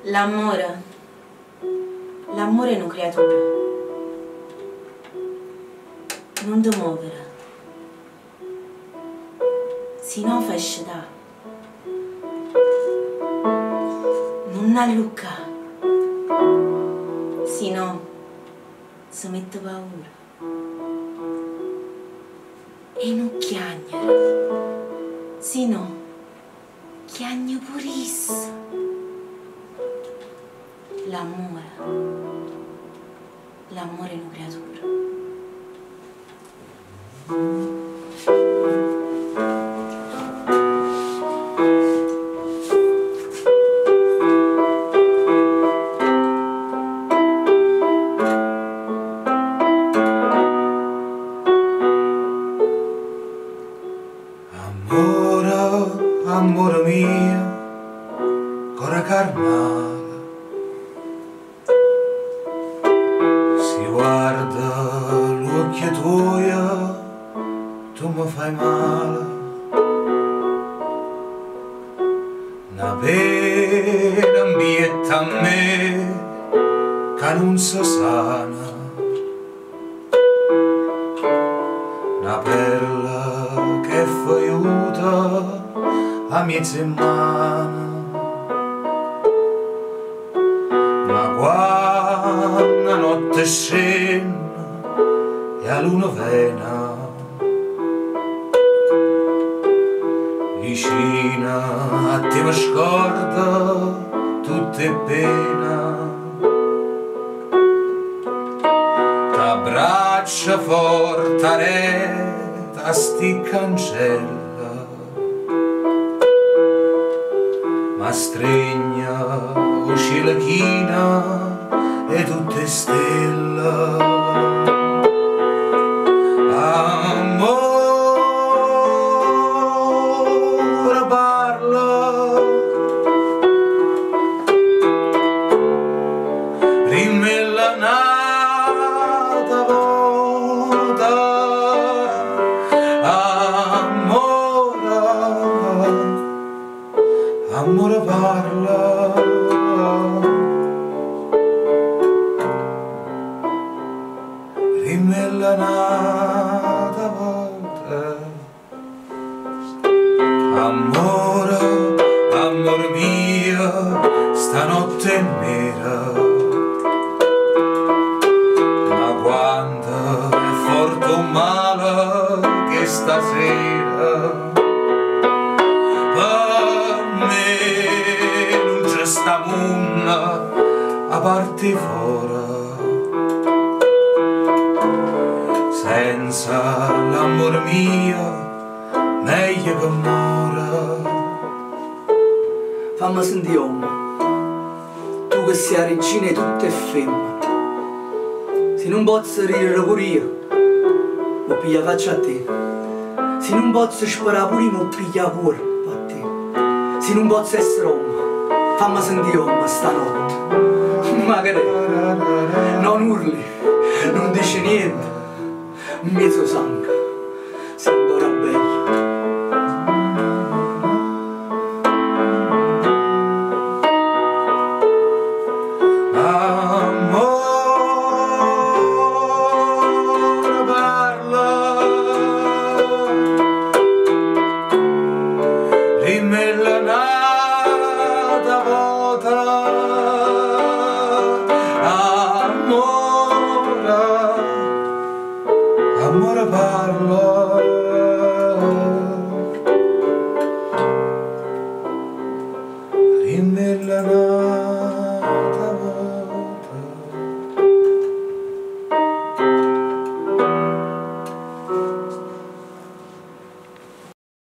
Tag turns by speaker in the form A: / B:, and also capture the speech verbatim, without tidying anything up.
A: L'amore, l'amore è una creatura, non ti muovere, se no fai sciatà, non allucca, se no si mette paura, e non chiagnere, se no chiagna purissimo. L'amore, l'amore è una creatura.
B: Amore, amore mio, cora carnale, si guarda l'occhio tuo, tu mi fai male, una pena ambietta a me, che non si sana, una perla che fa aiuta a mezza mano, ma quando la notte scende e a luna vena vicina a te mi scorda tutte pena, t'abbraccia forte retta sti cancella, ma stregna uscì la china e tutte stelle. Amore parla, rimella nata volta, amore, amore parla, rimella nata volta, amore, amore mio, stanotte è nera, ma quando è forte o male che stasera per me non c'è sta nulla a parte fuori, senza l'amor mio meglio che muore.
C: Fammi sentire uomo, tu che sei la regina e tutte è femmina, se non posso ridere pure io, mi piglia faccia a te, se non posso sparare pure io, mi piglia pure a te, se non posso essere uomo, fammi sentire uomo stanotte, ma che è? Non urli, non dici niente, mezzo sangue, se ancora